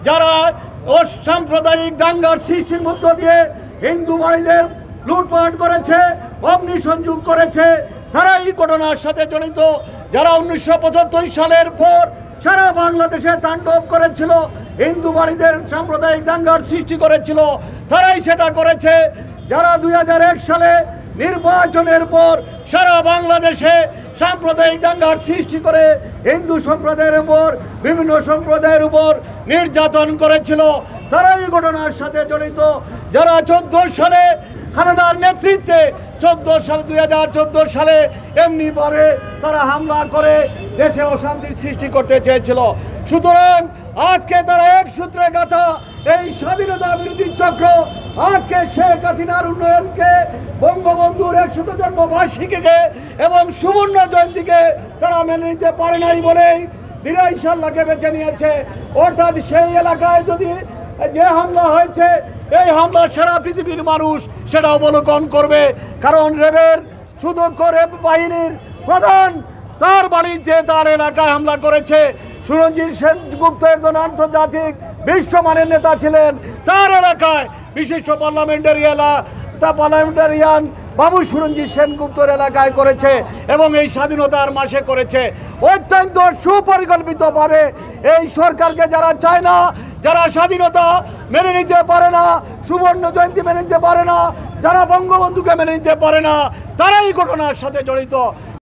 যারা অসাম্প্রদায়িক দাঙ্গার সৃষ্টির মধ্য দিয়ে হিন্দু ভাইদের লুটপাট করেছে, অগ্নিসংযোগ করেছে, তারা এই ঘটনার সাথে জড়িত। যারা 1975 সালের পর সারা বাংলাদেশে তাণ্ডব করেছিল, হিন্দু বাড়িদের সাম্প্রদায়িক দাঙ্গার সৃষ্টি করেছিল, তারাই সেটা করেছে। যারা 2001 সালে নির্বাচনের পর সারা বাংলাদেশে সাম্প্রদায়িক দাঙ্গার সৃষ্টি করে হিন্দু সম্প্রদায়ের উপর, বিভিন্ন সম্প্রদায়ের উপর নির্যাতন করেছিল, তারাই এই ঘটনার সাথে জড়িত। যারা 14 সালে খালেদার নেতৃত্বে 2014 সালে এমনিভাবে তারা হামলা করে দেশে অশান্তির সৃষ্টি করতে চেয়েছিল। সুতরাং আজকে তারা এক সূত্রে গাথা এই স্বাধীনতা বিরোধী চক্র আজকে শেখ হাসিনার উন্নয়নকে, বঙ্গবন্ধুর 100 জন্মবার্ষিকীকে এবং সুবর্ণ জয়ন্তীকে তারা মেনে নিতে পারে নাই বলেই দিরাই সাল্লাহকে বেছে নিয়েছে। অর্থাৎ সেই এলাকায় যদি যে হামলা হয়েছে, এই হামলা সারা পৃথিবীর মানুষ সেটা অবলোকন করবে। কারণ র্যাবের সুদক্ষ র্যাব বাহিনীর প্রধান তার বাড়িতে, তার এলাকায় হামলা করেছে। সুরঞ্জিত সেনগুপ্ত একজন আন্তর্জাতিক বিশ্বমানের নেতা ছিলেন, তার এলাকায় বিশিষ্ট পার্লামেন্টারিয়ান বাবু সুরঞ্জিত সেনগুপ্তর এলাকায় করেছে এবং এই স্বাধীনতার মাসে করেছে। অত্যন্ত সুপরিকল্পিতভাবে এই সরকারকে যারা চায় না, যারা স্বাধীনতা মেনে নিতে পারে না, সুবর্ণ জয়ন্তী মেনে নিতে পারে না, যারা বঙ্গবন্ধুকে মেনে নিতে পারে না, তারাই ঘটনার সাথে জড়িত।